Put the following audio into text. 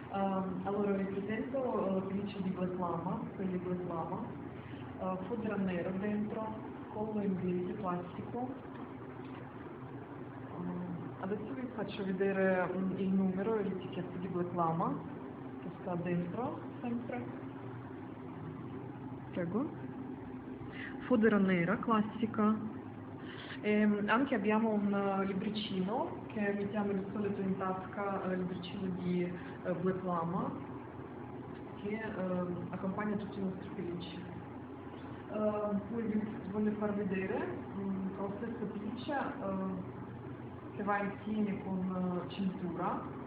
Allora vi presento pellicce di Black Lama, quelli Black Lama, fodera nero dentro, collo in verde plastico. Adesso vi faccio vedere il numero e l'etichetta di Black Lama che sta dentro sempre. Prego. Fodera nera classica. E anche abbiamo un libricino che mettiamo di solito in tasca, il libricino di Black Lama che accompagna tutti i nostri pellicci. Poi vi voglio far vedere la stessa pelliccia che va insieme con cintura.